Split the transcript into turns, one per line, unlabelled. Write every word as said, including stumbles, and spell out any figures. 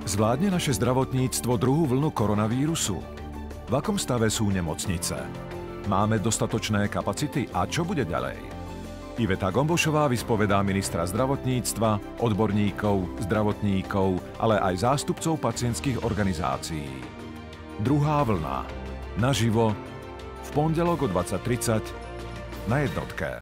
Zvládne naše zdravotníctvo druhú vlnu koronavírusu? V akom stave sú nemocnice? Máme dostatočné kapacity a čo bude ďalej? Iveta Gombošová vyspovedá ministra zdravotníctva, odborníkov, zdravotníkov, ale aj zástupcov pacientských organizácií. Druhá vlna. Naživo v pondelok o dvadsať tridsať na jednotke.